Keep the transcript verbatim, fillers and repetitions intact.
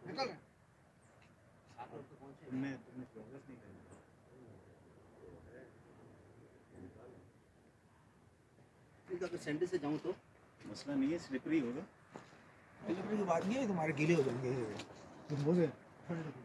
निकल रहे तुमने तुमने प्रोग्रेस नहीं करी। अगर सैंडल से जाऊँ तो मसला नहीं है, स्लिपरी होगा। स्लिपरी की बात नहीं है, तुम्हारे गीले हो जाएंगे। तुम बोले